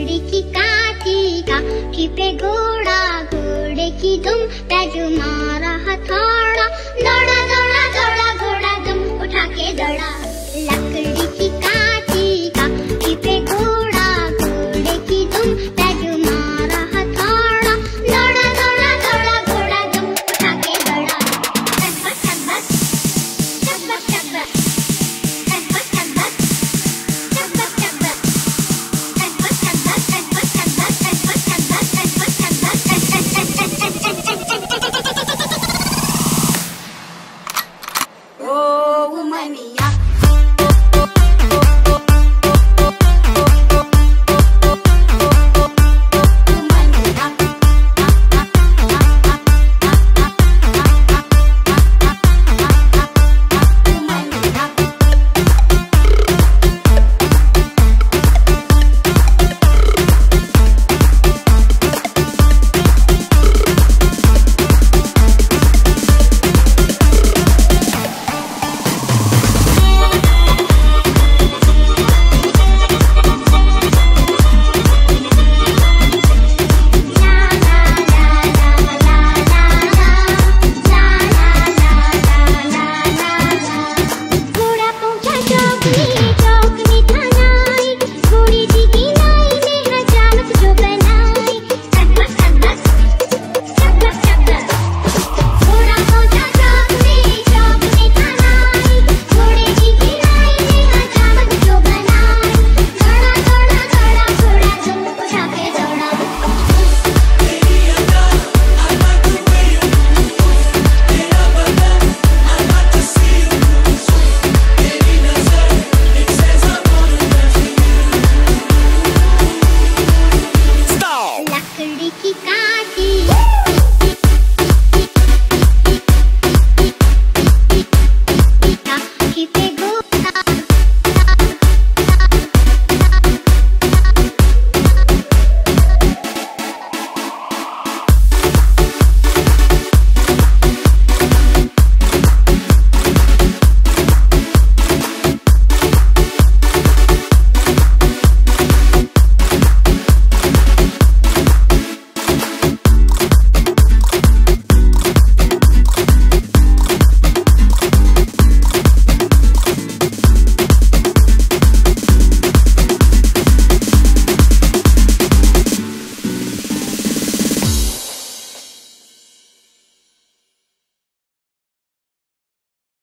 लकड़ी की काठी काठी पे घोड़ा, घोड़े की दुम पे जो मारा हथौड़ा, दौड़ा दौड़ा दौड़ा घोड़ा दुम उठा के दौड़ा। लकड़ी की काठी काठी पे घोड़ा, घोड़े की दुम पे जो मारा हथौड़ा, दौड़ा दौड़ा दौड़ा घोड़ा दुम उठा के दौड़ा। टकबक टकबक टकबक टकबक टकबक टकबक टकबक टकबक टकबक टकबक टकबक टकबक टकबक ओ मनिया me.